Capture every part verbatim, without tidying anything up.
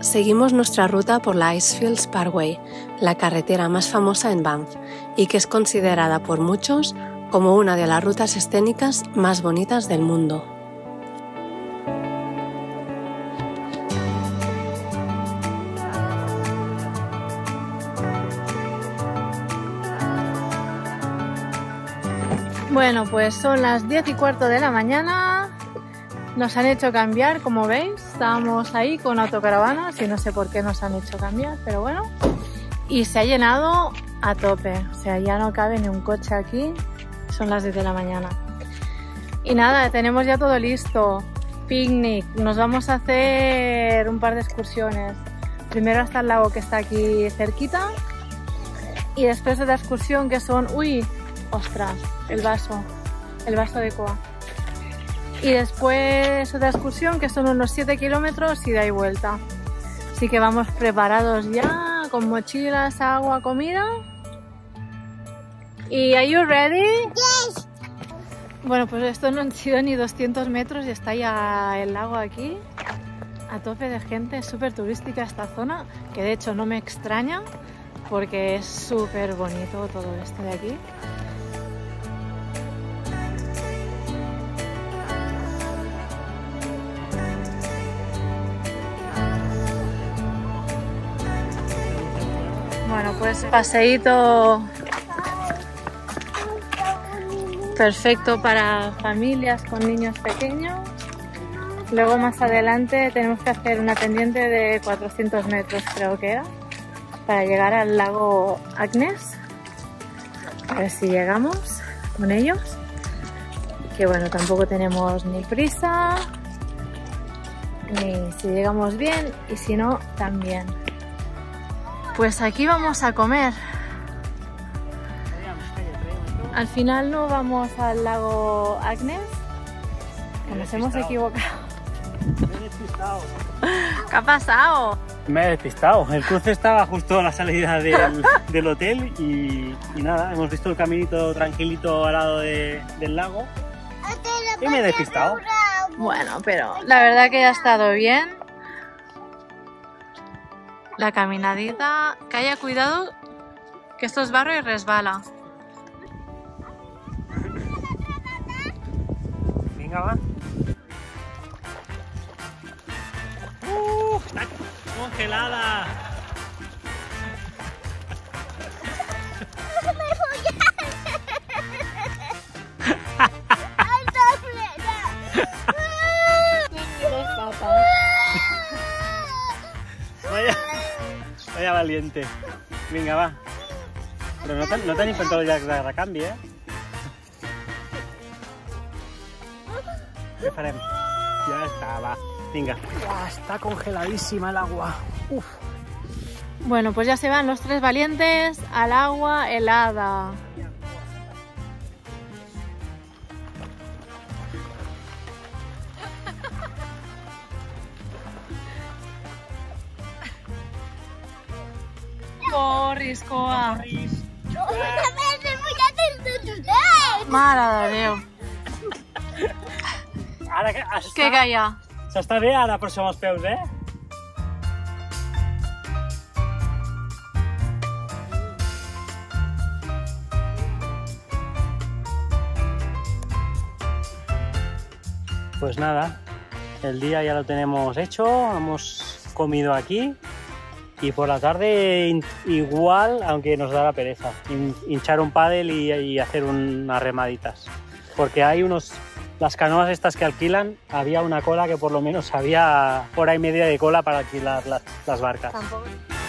Seguimos nuestra ruta por la Icefields Parkway, la carretera más famosa en Banff y que es considerada por muchos como una de las rutas escénicas más bonitas del mundo. Bueno, pues son las diez y cuarto de la mañana. Nos han hecho cambiar, como veis. Estábamos ahí con autocaravanas y no sé por qué nos han hecho cambiar, pero bueno. Y se ha llenado a tope, o sea, ya no cabe ni un coche aquí. Son las diez de la mañana. Y nada, tenemos ya todo listo. Picnic, nos vamos a hacer un par de excursiones. Primero hasta el lago que está aquí cerquita. Y después otra excursión que son... ¡Uy! ¡Ostras! El vaso. El vaso de Coa. Y después otra excursión que son unos siete kilómetros ida y vuelta. Así que vamos preparados ya, con mochilas, agua, comida. ¿Y are you ready? Yes. Bueno, pues esto no han sido ni doscientos metros y está ya el lago aquí. A tope de gente, es súper turística esta zona, que de hecho no me extraña porque es súper bonito todo esto de aquí. Bueno, pues paseíto perfecto para familias con niños pequeños. Luego más adelante tenemos que hacer una pendiente de cuatrocientos metros, creo que era, para llegar al lago Agnes. A ver si llegamos con ellos. Que bueno, tampoco tenemos ni prisa, ni si llegamos bien y si no, también. Pues aquí vamos a comer. Al final no vamos al lago Agnes, que nos hemos equivocado. Me he despistado. ¿Qué ha pasado? Me he despistado. El cruce estaba justo a la salida del, del hotel y, y nada, hemos visto el caminito tranquilito al lado de, del lago y me he despistado. Bueno, pero la verdad que ha estado bien. La caminadita, que haya cuidado que esto es barro y resbala. Venga, va. Uh, está congelada. Vaya, vaya valiente. Venga, va. Però no t'han no inventat el llac de recanvi, eh? Què farem? Ja està, va. Venga. Uah, está congeladísima el agua. Uf. Bueno, pues ya se van los tres valientes al agua helada. Corris, Coa. Mare de Déu. Ara que està... Què caia? S'està bé ara, però som els peus, eh? Pues nada, el día ya lo tenemos hecho, hemos comido aquí y por la tarde igual, aunque nos da la pereza, hinchar un pádel y, y hacer unas remaditas. Porque hay unos, las canoas estas que alquilan, había una cola que por lo menos había hora y media de cola para alquilar las, las barcas. Tampoco.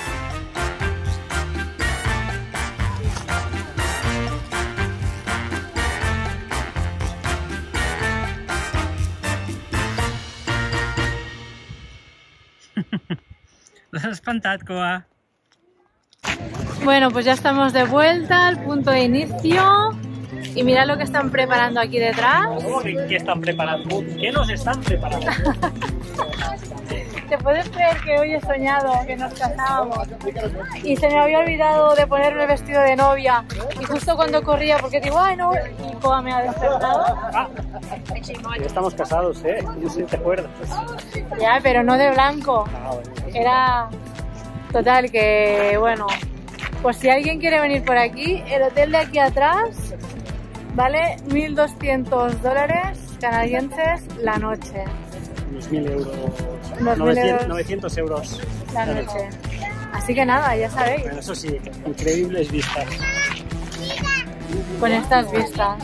L'has espantat, Coa. Bueno, pues ya estamos de vuelta al punto de inicio y mirad lo que están preparando aquí detrás. ¿Cómo que qué están preparando? ¿Qué nos están preparando? ¿Te puedes creer que hoy he soñado que nos casábamos? Y se me había olvidado de ponerme el vestido de novia. Y justo cuando corría, porque digo, ay no, y Coa me ha despertado. Ah, ya estamos casados, ¿eh? No sé si te acuerdas. Ya, pero no de blanco. Ah, bueno. Era total que, bueno, pues si alguien quiere venir por aquí, el hotel de aquí atrás vale mil doscientos dólares canadienses la noche. Unos mil euros. Unos mil euros. novecientos euros La noche. Así que nada, ya sabéis, Bueno, eso sí, increíbles vistas. con estas vistas.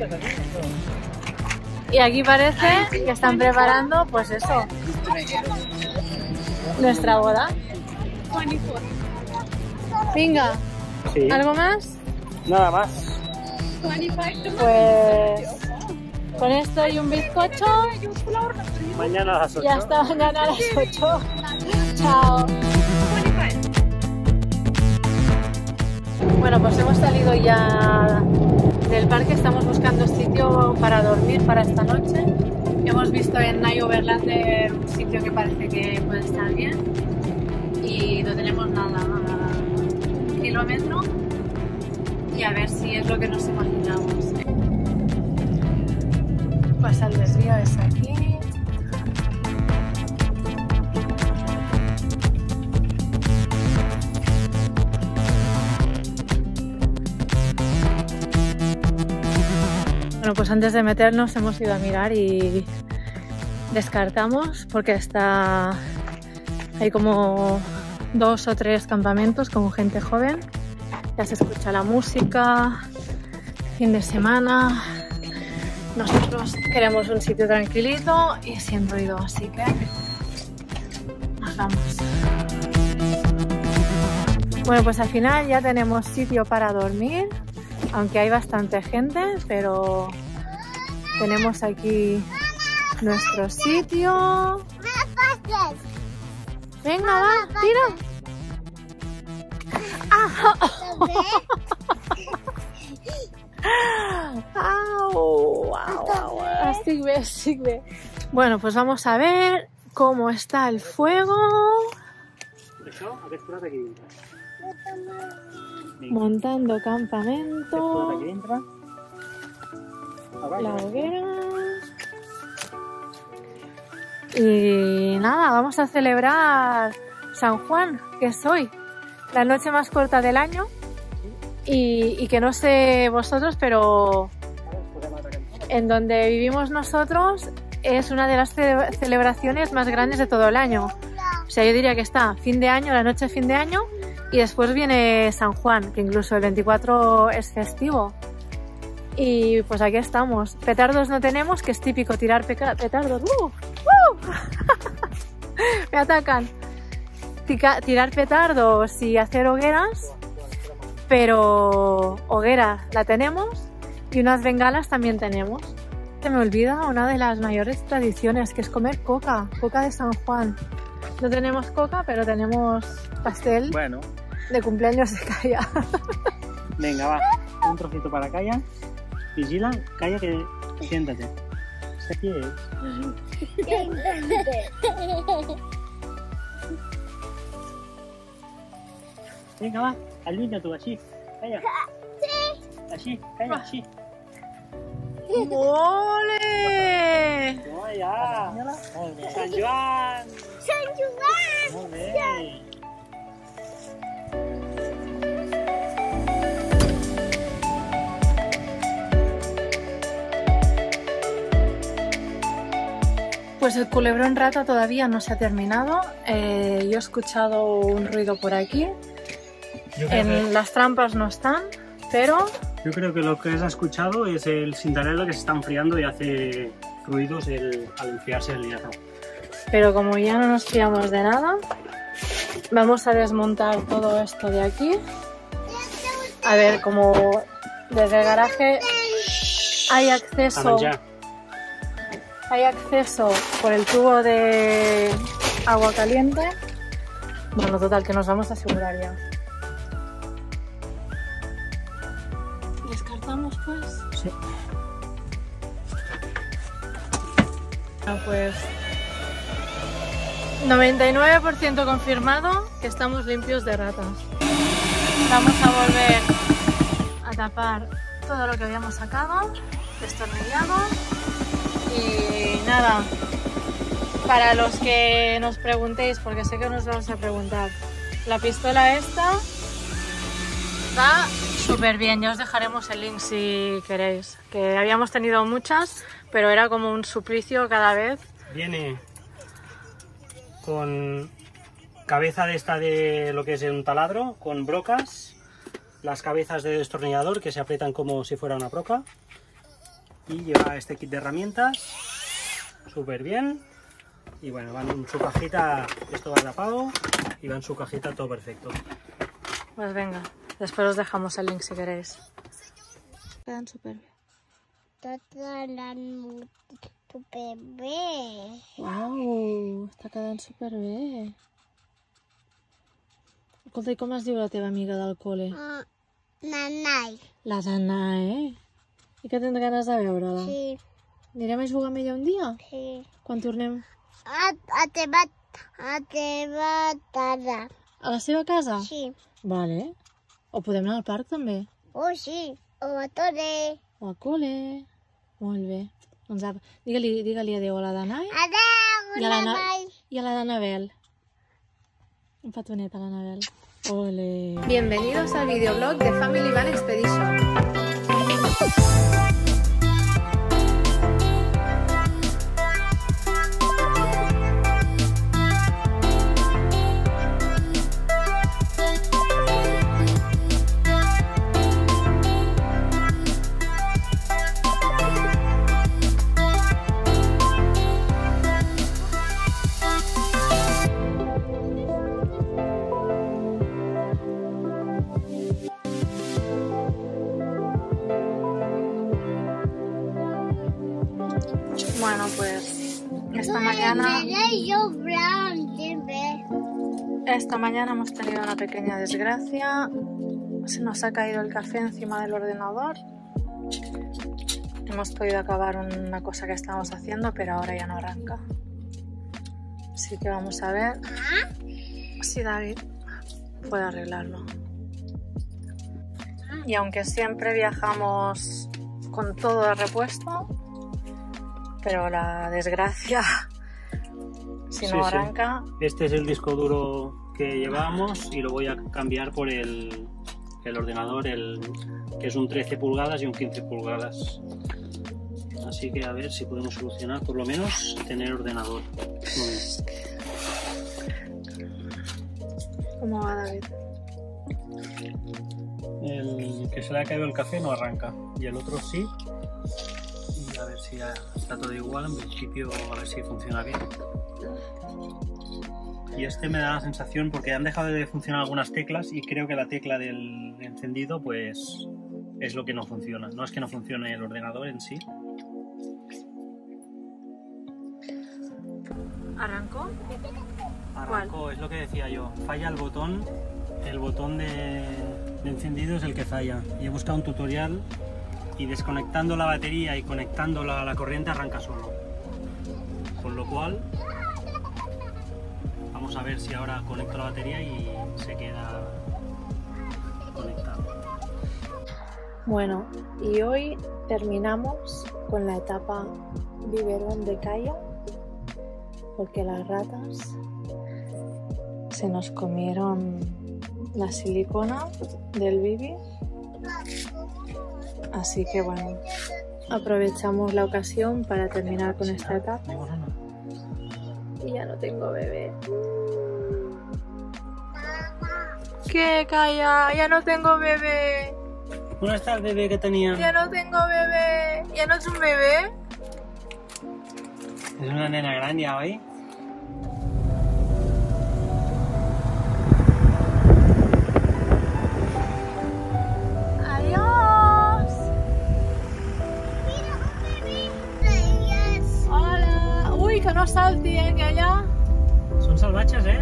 Y aquí parece que están preparando, pues eso, nuestra boda. Venga, Sí. ¿algo más? Nada más. Pues con esto y un bizcocho, Mañana a las ocho. ya hasta mañana a las ocho. Chao. Bueno, pues hemos salido ya del parque, estamos buscando sitio para dormir para esta noche. Hemos visto en Night Overlander un sitio que parece que puede estar bien y no tenemos nada, un kilómetro, y a ver si es lo que nos imaginamos. Pues el desvío es aquí. Bueno, pues antes de meternos hemos ido a mirar y descartamos porque está, hay como dos o tres campamentos con gente joven. Ya se escucha la música, fin de semana. Nosotros queremos un sitio tranquilito y sin ruido, así que nos vamos. Bueno, pues al final ya tenemos sitio para dormir, aunque hay bastante gente, pero tenemos aquí nuestro sitio. Venga, va, tira. Au, au, au. Estic bé, estic bé. Bueno, pues vamos a ver cómo está el fuego. Això, aquest forat aquí dintre. Vinga, Montando aquest forat campamento. aquí dintre. Avall, La avall. hoguera. Y nada, vamos a celebrar San Juan, que es hoy, la noche más corta del año. Y, y que no sé vosotros, pero en donde vivimos nosotros es una de las ce- celebraciones más grandes de todo el año. O sea, yo diría que está fin de año, la noche de fin de año, y después viene San Juan, que incluso el veinticuatro es festivo. Y pues aquí estamos. Petardos no tenemos, que es típico tirar peca- petardos. ¡Uh! ¡Uh! Me atacan. Tica- tirar petardos y hacer hogueras, pero hoguera la tenemos y unas bengalas también tenemos. Se me olvida una de las mayores tradiciones, que es comer coca, coca de San Juan. No tenemos coca, pero tenemos pastel Bueno, de cumpleaños de Kaya. venga, va. Un trocito para Kaya. Vigila, Kaya, que siéntate. ¿Este qué es? Vinga, va. Allunya tu, així. Kaya. Així, Kaya, així. ¡Ole! Toma ja. Molt bé. Sant Joan. Sant Joan! Molt bé. Pues el culebrón rata todavía no se ha terminado. Eh, yo he escuchado un ruido por aquí. Yo creo, En que, las trampas no están, pero yo creo que lo que has escuchado es el cintarello que se está enfriando y hace ruidos el, al enfriarse el hierro. pero como ya no nos fiamos de nada, vamos a desmontar todo esto de aquí. A ver, como desde el garaje hay acceso, Ya. hay acceso por el tubo de agua caliente. Bueno, total, que nos vamos a asegurar ya. ¿Descartamos pues? Sí. Bueno, pues noventa y nueve por ciento confirmado que estamos limpios de ratas. Vamos a volver a tapar todo lo que habíamos sacado, destornillado. Y nada, para los que nos preguntéis, porque sé que nos vamos a preguntar, la pistola esta va súper bien, ya os dejaremos el link si queréis, que habíamos tenido muchas, pero era como un suplicio cada vez. Viene con cabeza de esta de lo que es un taladro, con brocas, las cabezas de destornillador que se aprietan como si fuera una broca, y lleva este kit de herramientas súper bien. Y bueno, van en su cajita, esto va tapado y va en su cajita todo perfecto. Pues venga, después os dejamos el link si queréis. Quedan súper bien. Quedan súper bien. Wow, està quedant súper bé. Escolta, i com es diu la teva amiga del col·le? Uh, Nanai. La Danae. I que tens ganes de veure-la? Sí. Anirem a jugar amb ella un dia? Sí. Quan tornem? A, a teva, a teva casa. A la seva casa? Sí. Vale. O podem anar al parc també? Oh, sí. O a Tore. O al col·le. Molt bé. Doncs apa, digue-li digue-li adéu a la Danae Adeu, i a la, Na Nanai. i a la d'Anabel. Un petonet a l'Anabel. Ole. Bienvenidos al videoblog de Family Van Expedition. Bueno, pues esta mañana, esta mañana hemos tenido una pequeña desgracia. Se nos ha caído el café encima del ordenador. Hemos podido acabar una cosa que estábamos haciendo, pero ahora ya no arranca. Así que vamos a ver si David puede arreglarlo. Y aunque siempre viajamos con todo de repuesto, pero la desgracia, si no Sí, arranca... sí. Este es el disco duro que llevábamos y lo voy a cambiar por el, el ordenador, el, que es un trece pulgadas y un quince pulgadas. Así que a ver si podemos solucionar por lo menos tener ordenador. ¿Cómo va, David? El que se le ha caído el café no arranca y el otro sí. Y a ver si ya está todo igual, en principio a ver si funciona bien. Y este me da la sensación, porque han dejado de funcionar algunas teclas y creo que la tecla del encendido pues es lo que no funciona. No es que no funcione el ordenador en sí. ¿Arrancó? Arrancó, es lo que decía yo. Falla el botón, el botón de, de encendido es el que falla. Y he buscado un tutorial y desconectando la batería y conectándola a la corriente arranca solo. Con lo cual, vamos a ver si ahora conecto la batería y se queda conectado. Bueno, y hoy terminamos con la etapa biberón de Kaya, porque las ratas se nos comieron la silicona del bibi. Así que bueno, aprovechamos la ocasión para terminar con esta etapa. Y ya no tengo bebé. ¿Qué, Kaya? Ya no tengo bebé. ¿Dónde está el bebé que tenía? Ya no tengo bebé. ¿Ya no es un bebé? Es una nena grande ya hoy. Adiós. Hola. Uy, que no salti, eh, que allá. Son salvajes, eh.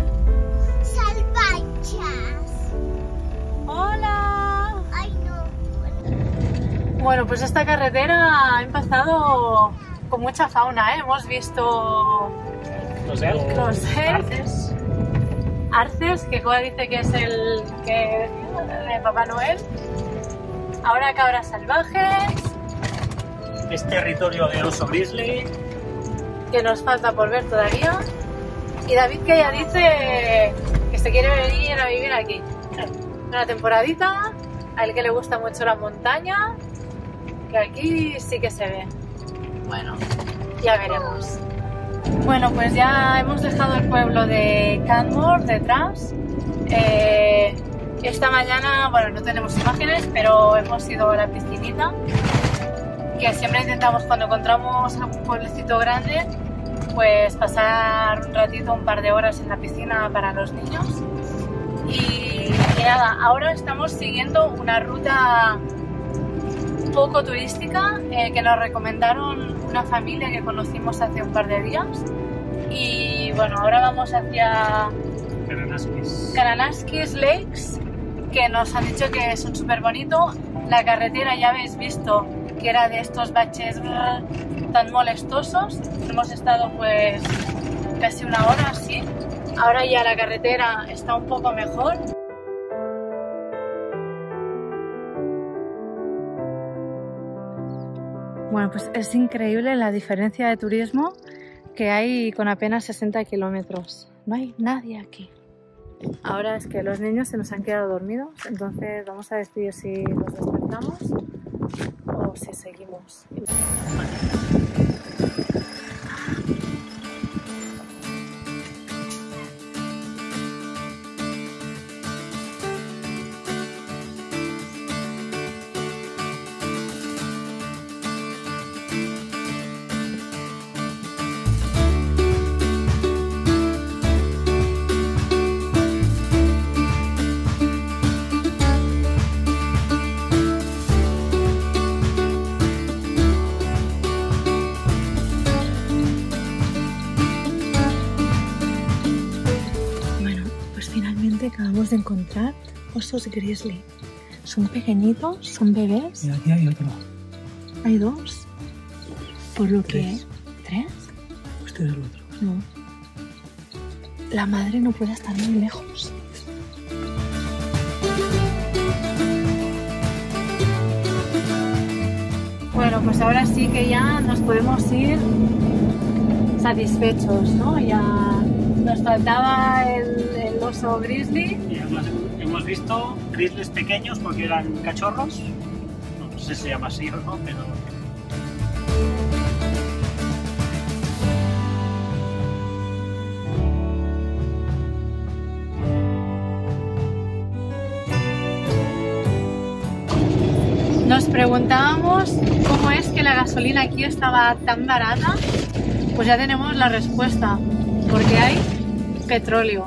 Salvachas. Hola. Ay, no. Bueno, pues esta carretera ha empezado con mucha fauna, ¿eh? Hemos visto Los elfos. Los Arces. Arces, que Joa dice que es el que de Papá Noel. Ahora cabras salvajes. Es territorio de oso grizzly. Que nos falta por ver todavía. Y David, que ya dice que se quiere venir a vivir aquí. Una temporadita, a él que le gusta mucho la montaña, que aquí sí que se ve. Bueno, ya veremos. Bueno, pues ya hemos dejado el pueblo de Canmore detrás. Eh, esta mañana, bueno, no tenemos imágenes, pero hemos ido a la piscinita, que siempre intentamos cuando encontramos algún pueblecito grande, pues pasar un ratito, un par de horas en la piscina para los niños. Y, y nada, ahora estamos siguiendo una ruta poco turística eh, que nos recomendaron una familia que conocimos hace un par de días. Y bueno, ahora vamos hacia Kananaskis. Kananaskis Lakes, que nos han dicho que son súper bonitos. La carretera ya habéis visto que era de estos baches brrr, tan molestosos. Hemos estado pues casi una hora así. Ahora ya la carretera está un poco mejor. Bueno, pues es increíble la diferencia de turismo que hay con apenas sesenta kilómetros. No hay nadie aquí. Ahora es que los niños se nos han quedado dormidos, entonces vamos a decidir si los despertamos o si seguimos. Acabamos de encontrar osos grizzly. Son pequeñitos, son bebés. Y aquí hay otro. Hay dos. Por lo Tres. que... ¿Tres? Este es el otro. No. La madre no puede estar muy lejos. Bueno, pues ahora sí que ya nos podemos ir satisfechos, ¿no? Ya nos faltaba el, el oso grizzly. Y además hemos visto grizzlies pequeños porque eran cachorros. No sé si se llama así o no, pero... Nos preguntábamos cómo es que la gasolina aquí estaba tan barata. Pues ya tenemos la respuesta, porque hay petróleo.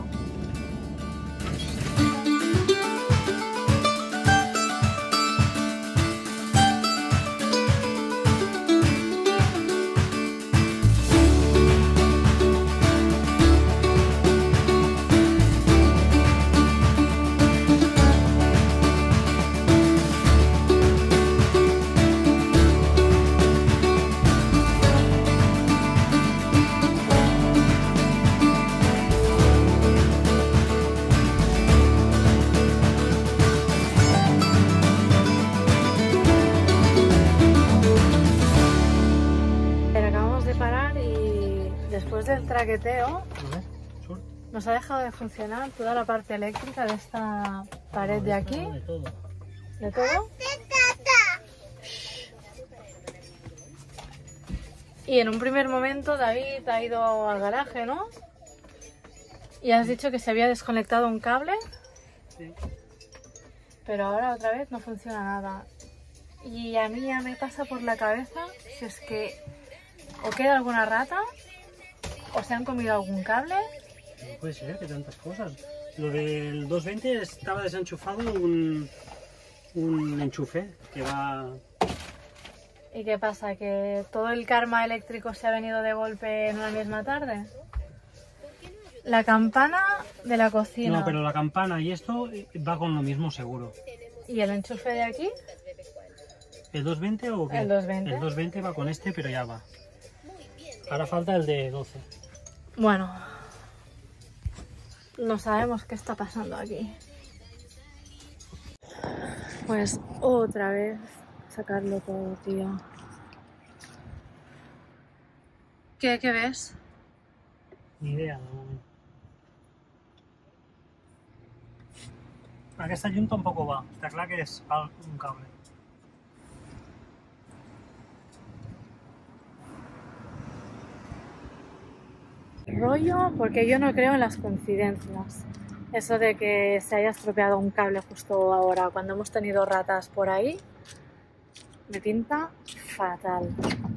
Después del traqueteo nos ha dejado de funcionar toda la parte eléctrica de esta pared de aquí. De todo. ¿De todo? Y en un primer momento David ha ido al garaje, ¿no? Y has dicho que se había desconectado un cable. Sí. Pero ahora otra vez no funciona nada. Y a mí ya me pasa por la cabeza si es que o queda alguna rata o se han comido algún cable. No puede ser, que tantas cosas. Lo del doscientos veinte estaba desenchufado un, un enchufe que va... ¿Y qué pasa? ¿Que todo el karma eléctrico se ha venido de golpe en una misma tarde? La campana de la cocina. No, pero la campana y esto va con lo mismo seguro. ¿Y el enchufe de aquí? ¿El doscientos veinte o qué? El doscientos veinte. El doscientos veinte va con este, pero ya va. Ahora falta el de doce. Bueno, no sabemos qué está pasando aquí. Pues otra vez sacarlo todo, tío. ¿Qué, qué ves? Ni idea, no. Aquesta llum tampoc va. Està clar que és un cable. Rollo, porque yo no creo en las coincidencias. Eso de que se haya estropeado un cable justo ahora, cuando hemos tenido ratas por ahí, me pinta fatal.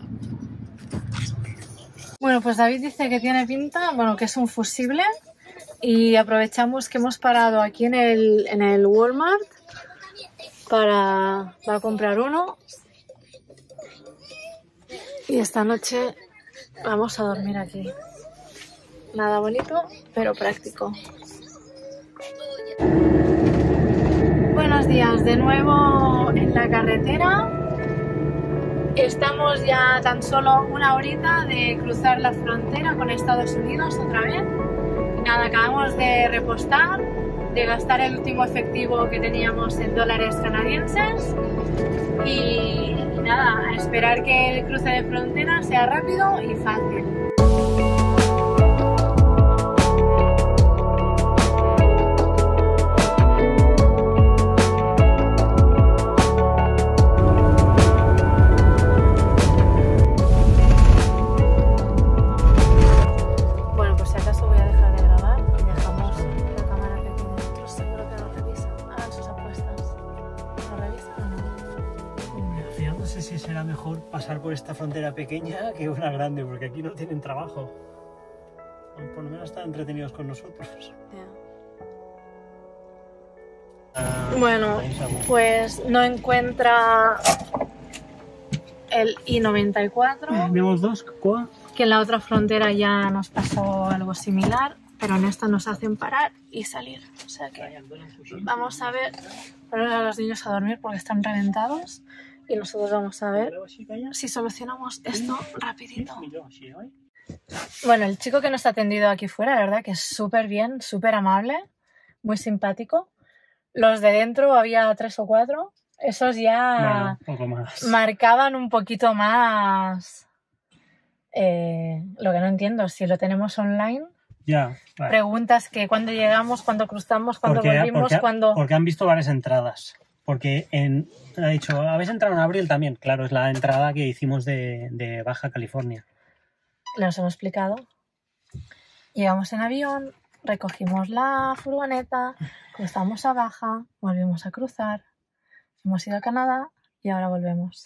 Bueno, pues David dice que tiene pinta, bueno, que es un fusible. Y aprovechamos que hemos parado aquí en el, en el Walmart para, para comprar uno. Y esta noche vamos a dormir aquí. Nada bonito, pero práctico. Buenos días, de nuevo en la carretera. Estamos ya tan solo una horita de cruzar la frontera con Estados Unidos otra vez. Nada, acabamos de repostar, de gastar el último efectivo que teníamos en dólares canadienses y, y nada, a esperar que el cruce de frontera sea rápido y fácil. Pasar por esta frontera pequeña que una grande, porque aquí no tienen trabajo. Por lo menos están entretenidos con nosotros. Yeah. Uh, bueno, pues no encuentra el I noventa y cuatro. Vemos dos, ¿cuál? Que en la otra frontera ya nos pasó algo similar, pero en esta nos hacen parar y salir. O sea que vamos a ver, poner a los niños a dormir porque están reventados. Y nosotros vamos a ver si solucionamos esto rapidito. Bueno, el chico que nos ha atendido aquí fuera, la verdad que es súper bien, súper amable, muy simpático. Los de dentro, había tres o cuatro, esos ya bueno, poco más. Marcaban un poquito más eh, lo que no entiendo, si lo tenemos online. Ya, vale. Preguntas que cuándo llegamos, cuándo cruzamos, cuándo porque, volvimos, porque, cuándo... Porque han visto varias entradas. Porque en, ha dicho, ¿habéis entrado en abril también? Claro, es la entrada que hicimos de, de Baja California. Nos hemos explicado. Llegamos en avión, recogimos la furgoneta, cruzamos a Baja, volvimos a cruzar, hemos ido a Canadá y ahora volvemos.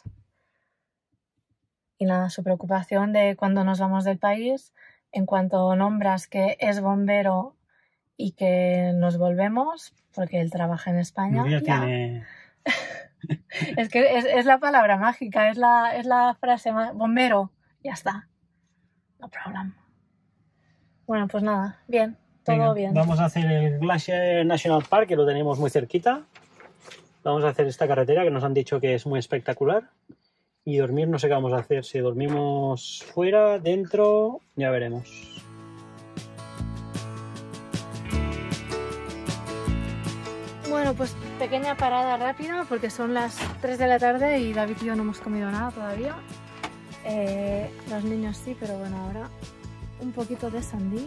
Y nada, su preocupación de cuando nos vamos del país, en cuanto nombras que es bombero y que nos volvemos, porque él trabaja en España. Ya ya. Tiene... Es que es, es la palabra mágica, es la, es la frase más... Bombero, ya está. No problem. Bueno, pues nada, bien, todo Venga, bien. Vamos a hacer el Glacier National Park, que lo tenemos muy cerquita. Vamos a hacer esta carretera que nos han dicho que es muy espectacular. Y dormir, no sé qué vamos a hacer. Si dormimos fuera, dentro, ya veremos. Bueno, pues pequeña parada rápida porque son las tres de la tarde y David y yo no hemos comido nada todavía. Eh, los niños sí, pero bueno, ahora un poquito de sandía.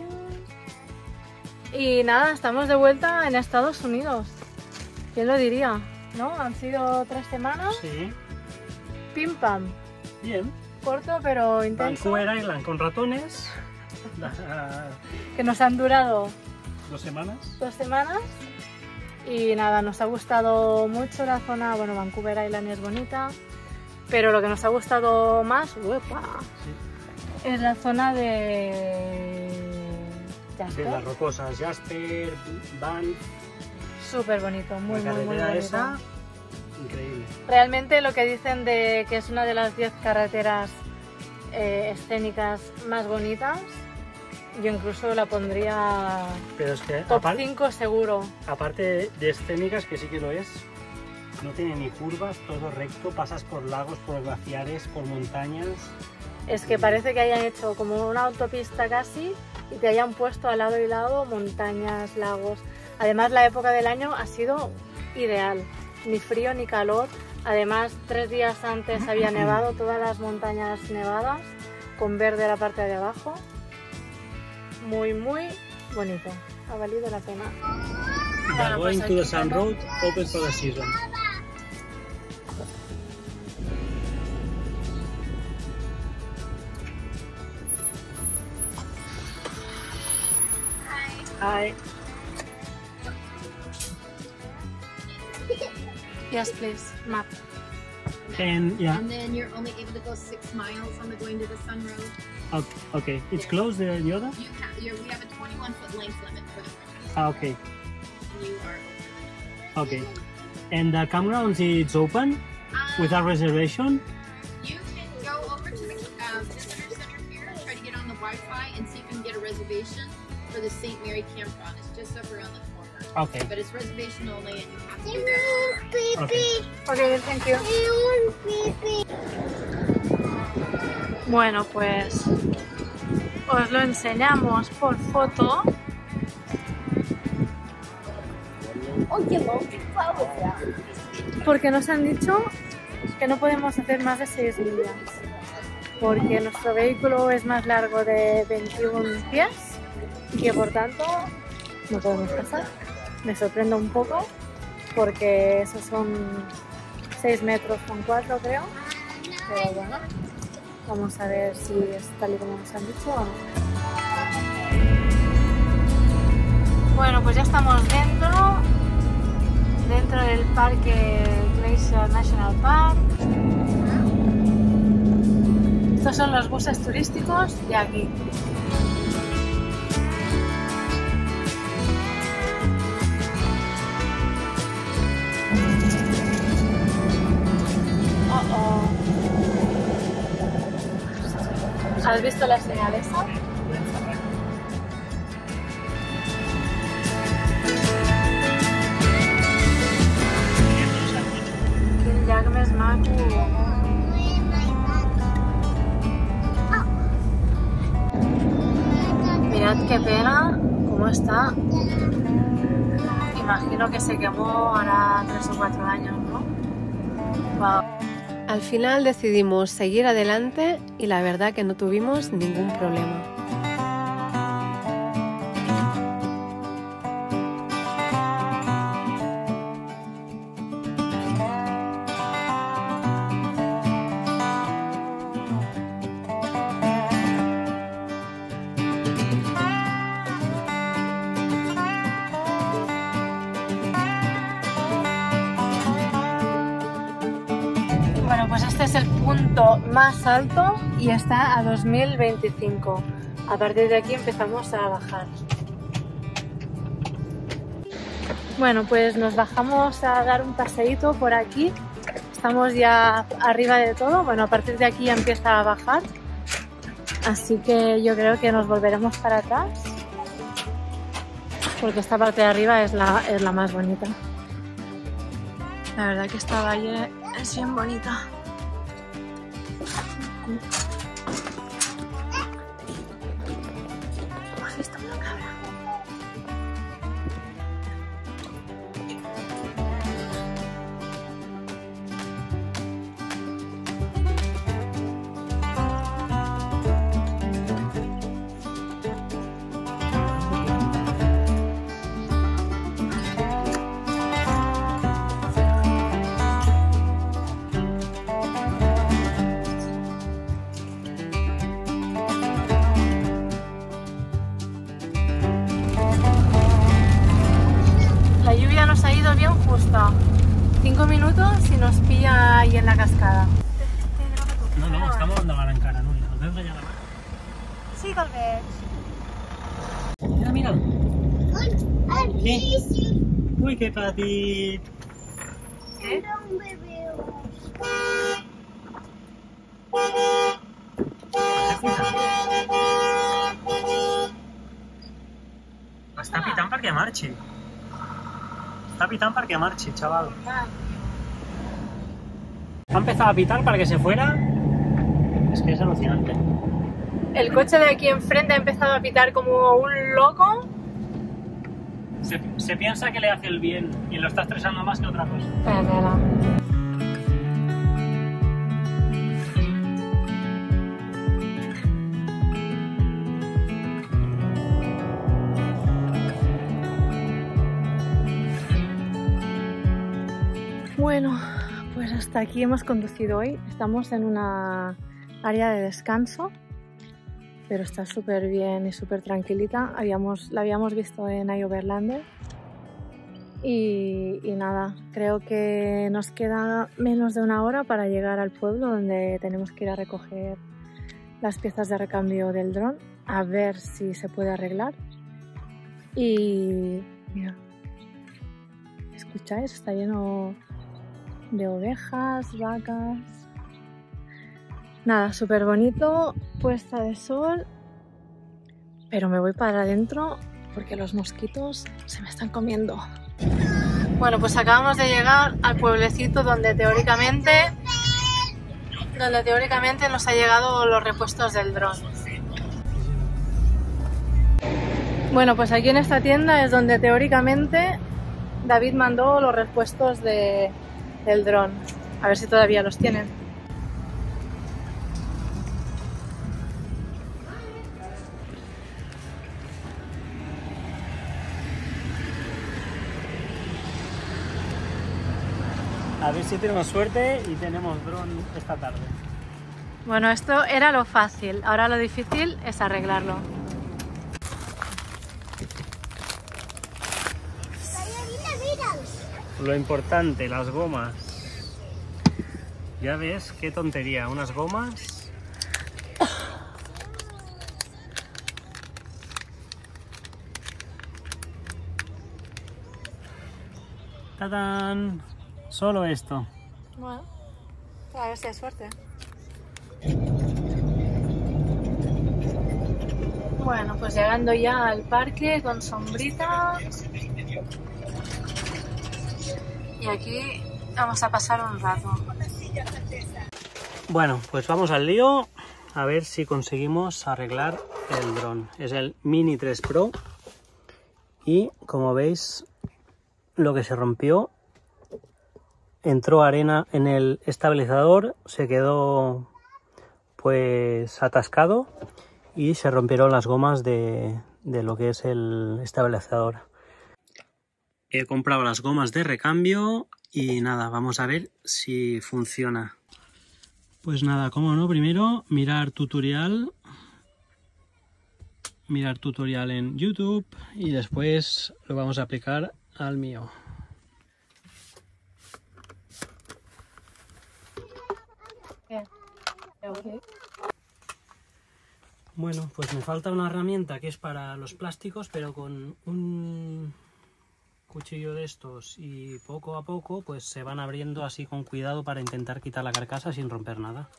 Y nada, estamos de vuelta en Estados Unidos. ¿Quién lo diría? ¿No? Han sido tres semanas. Sí. Pim pam. Bien. Corto pero intenso. Vancouver Island con ratones. Que nos han durado dos semanas. Dos semanas. Y nada, nos ha gustado mucho la zona. Bueno, Vancouver Island es bonita. Pero lo que nos ha gustado más, uepa, sí, es la zona de Jasper. De las rocosas, Jasper, Banff. Súper bonito, muy, la muy, muy bonito. Esa, increíble. Realmente lo que dicen de que es una de las diez carreteras eh, escénicas más bonitas, yo incluso la pondría Pero es que, top cinco seguro. Aparte de escénicas, que sí que lo es, no tiene ni curvas, todo recto, pasas por lagos, por glaciares, por montañas. Es que parece que hayan hecho como una autopista casi y te hayan puesto al lado y lado montañas, lagos. Además, la época del año ha sido ideal, ni frío ni calor. Además, tres días antes había nevado, todas las montañas nevadas, con verde la parte de abajo. Muy, muy bonito, ha valido la pena. We are Bueno, going pues to the aquí Sun tengo- Road, open for the season. Hi. Yes, please, map. And yeah, And then you're only able to go six miles on the going to the Sun Road. okay, okay. It's closed, the, the other? You have, you're, we have a twenty-one foot length limit for the winter, Ah, okay, and you are over okay. And the campground is open the. without reservation? You can go over to the uh, visitor center here, try to get on the Wi-Fi, and see if you can get a reservation for the Saint Mary campground. It's just over around the corner, Okay. but it's reservation only, and you have to do that. Okay. Ok, thank you. Bueno, pues os lo enseñamos por foto. Porque nos han dicho que no podemos hacer más de seis millas. Porque nuestro vehículo es más largo de veintiún pies y que por tanto no podemos pasar. Me sorprende un poco porque esos son seis metros con cuatro, creo. Pero bueno, vamos a ver si es tal y como nos han dicho o no. Bueno, pues ya estamos dentro, dentro del parque Glacier National Park. Estos son los buses turísticos de aquí. Oh, oh. ¿Has visto la señal esa? Quin llac més maco! Mirad qué pena, cómo está. Imagino que se quemó hará tres o cuatro años, ¿no? Wow. Al final decidimos seguir adelante y la verdad que no tuvimos ningún problema. Bueno, pues este es el punto más alto y está a dos mil veinticinco. A partir de aquí empezamos a bajar. Bueno, pues nos bajamos a dar un paseíto por aquí. Estamos ya arriba de todo. Bueno, a partir de aquí ya empieza a bajar. Así que yo creo que nos volveremos para atrás. Porque esta parte de arriba es la, es la más bonita. La verdad que esta valle es bien bonita. ¿Has visto una cabra? La lluvia nos ha ido bien justa. Cinco minutos y nos pilla ahí en la cascada. No, no, estamos endavant encara, Núria. El veus allà davant? Sí que el veig. Mira, mira. Què? Ui, que petit. ¿Eh? Un bebé. Està pitant perquè marxi. Está pitando para que marche, chaval. Ha empezado a pitar para que se fuera. Es que es alucinante. El coche de aquí enfrente ha empezado a pitar como un loco. Se, se piensa que le hace el bien y lo está estresando más que otra cosa. Espera. Bueno, pues hasta aquí hemos conducido hoy. Estamos en una área de descanso, pero está súper bien y súper tranquilita. Habíamos, la habíamos visto en Overlander. Y, y nada, creo que nos queda menos de una hora para llegar al pueblo donde tenemos que ir a recoger las piezas de recambio del dron, a ver si se puede arreglar. Y mira, ¿escucháis? Está lleno de ovejas, vacas. Nada, súper bonito, puesta de sol, pero me voy para adentro porque los mosquitos se me están comiendo. Bueno, pues acabamos de llegar al pueblecito donde teóricamente donde teóricamente nos ha llegado los repuestos del dron. Bueno, pues aquí en esta tienda es donde teóricamente David mandó los repuestos de, del dron. A ver si todavía los tienen. A ver si tenemos suerte y tenemos dron esta tarde. Bueno, esto era lo fácil, ahora lo difícil es arreglarlo. Lo importante, las gomas. Ya ves, qué tontería, unas gomas. ¡Tadán! Solo esto. Bueno, a ver si hay suerte. Bueno, pues llegando ya al parque con sombrita. Y aquí vamos a pasar un rato. Bueno, pues vamos al lío a ver si conseguimos arreglar el dron. Es el Mini tres Pro y como veis lo que se rompió, entró arena en el estabilizador, se quedó pues atascado y se rompieron las gomas de, de lo que es el estabilizador. He comprado las gomas de recambio y nada, vamos a ver si funciona. Pues nada, como no, primero mirar tutorial, mirar tutorial en YouTube y después lo vamos a aplicar al mío. Bueno, pues me falta una herramienta que es para los plásticos, pero con un cuchillo de estos y poco a poco pues se van abriendo así con cuidado para intentar quitar la carcasa sin romper nada.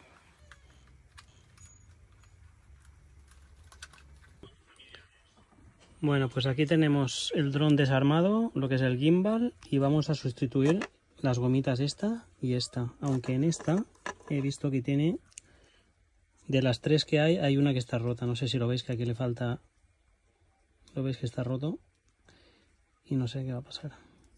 Bueno, pues aquí tenemos el dron desarmado, lo que es el gimbal, y vamos a sustituir las gomitas esta y esta, aunque en esta he visto que tiene, de las tres que hay, hay una que está rota. No sé si lo veis, que aquí le falta, lo veis que está roto y no sé qué va a pasar.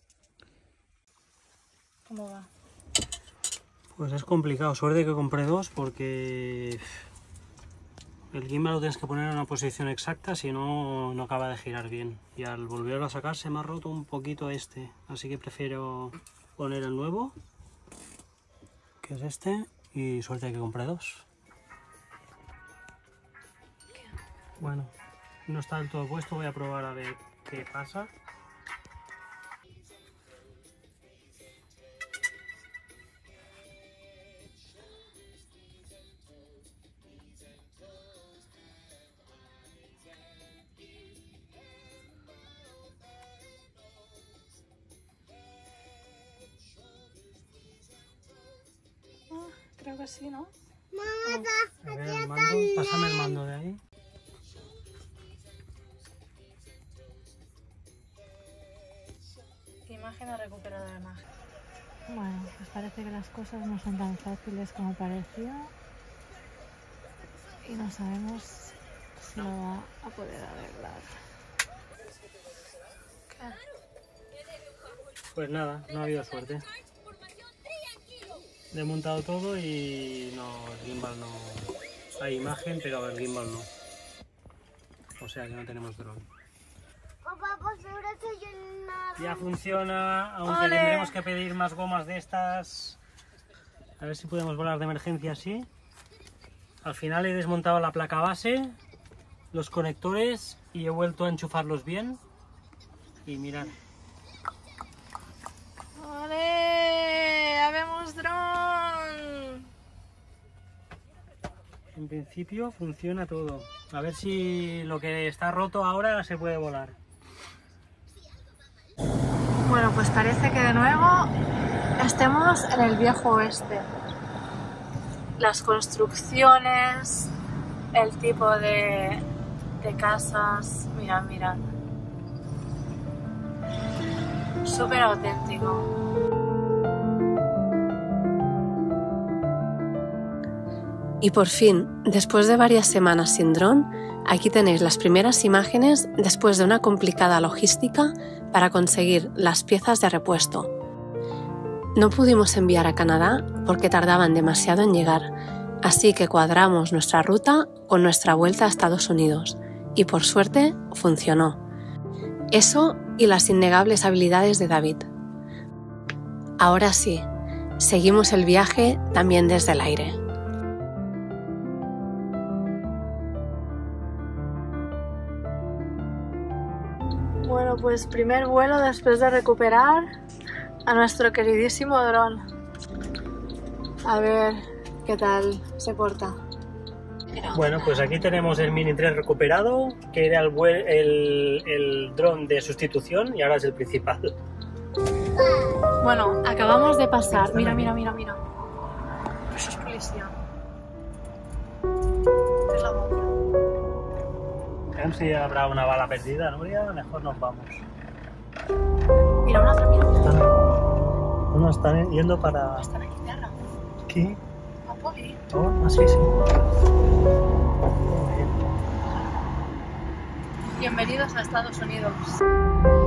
¿Cómo va? Pues es complicado, suerte que compré dos porque el gimbal lo tienes que poner en una posición exacta, si no, no acaba de girar bien. Y al volverlo a sacar se me ha roto un poquito este, así que prefiero poner el nuevo, que es este, y suerte que compré dos. Bueno, no está del todo puesto, voy a probar a ver qué pasa. Creo que sí, ¿no? A ver, el mando, pásame el mando de ahí. Imagen a recuperar la imagen. Bueno, pues parece que las cosas no son tan fáciles como parecía. Y no sabemos no va a poder arreglar. Pues nada, no ha habido suerte. Le he montado todo y no, el gimbal no... Hay imagen, pero el gimbal no. O sea que no tenemos dron. Papá, pues ahora soy una... Ya funciona, aunque ¡Ole! tendremos que pedir más gomas de estas. A ver si podemos volar de emergencia así. Al final he desmontado la placa base, los conectores y he vuelto a enchufarlos bien. Y mirad. ¡Ole! ¡Habemos dron! En principio funciona todo. A ver si lo que está roto ahora se puede volar. Bueno, pues parece que de nuevo estemos en el viejo oeste. Las construcciones, el tipo de, de casas, mirad, mirad. Súper auténtico. Y por fin, después de varias semanas sin dron, aquí tenéis las primeras imágenes después de una complicada logística para conseguir las piezas de repuesto. No pudimos enviar a Canadá porque tardaban demasiado en llegar, así que cuadramos nuestra ruta con nuestra vuelta a Estados Unidos y por suerte funcionó. Eso y las innegables habilidades de David. Ahora sí, seguimos el viaje también desde el aire. Bueno, pues primer vuelo después de recuperar a nuestro queridísimo dron. A ver qué tal se porta. Bueno, pues aquí tenemos el Mini tres recuperado, que era el, vue- el, el dron de sustitución y ahora es el principal. Bueno, acabamos de pasar. Mira, mira, mira, mira. Eso es policía. Es la bomba. Veremos si habrá una bala perdida, Nuria, mejor nos vamos. Mira, una otra, mira. Están, no, están yendo para... Están aquí tierra. ¿Qué? A poli. Oh, ah, sí, sí. Muy bien. Bienvenidos a Estados Unidos.